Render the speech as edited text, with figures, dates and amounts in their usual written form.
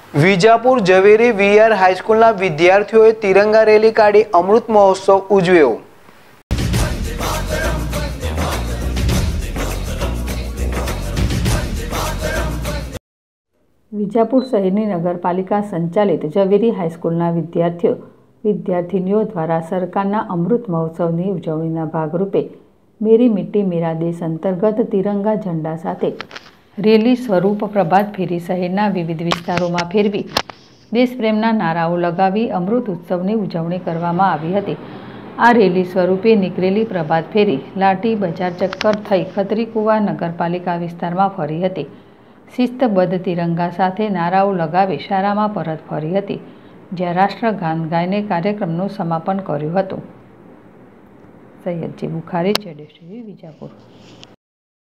વિજાપુર ઝવેરી VR હાઈસ્કૂલના વિદ્યાર્થીઓએ તિરંગા rally કાઢી અમૃત મહોત્સવ ઉજવ્યો। વિજાપુર શહેરની નગરપાલિકા સંચાલિત ઝવેરી હાઈસ્કૂલના વિદ્યાર્થીનીઓ દ્વારા સરકારના અમૃત મહોત્સવની ઉજવણીના ભાગરૂપે મેરી મિટ્ટી મેરા દેશ અંતર્ગત તિરંગા ઝંડા સાથે રેલી સ્વરૂપ પ્રભાત ફેરી શહેરના વિવિધ વિસ્તારોમાં ફેરવી દેશપ્રેમના નારાઓ લગાવી અમૃત ઉત્સવની ઉજવણી કરવામાં આવી હતી। આ રેલી સ્વરૂપે નીકળેલી પ્રભાત ફેરી લાઠી બજાર ચક્કર થઈ ખત્રીકુવા નગરપાલિકા વિસ્તારમાં ફરી હતી। શિસ્તબદ્ધ તિરંગા સાથે નારાઓ લગાવી શાળામાં પરત ફરી હતી, જ્યાં રાષ્ટ્રગાન ગાઈને કાર્યક્રમનું સમાપન કર્યું હતું। સૈયદજી બુખારી, ZSTV, વિજાપુર।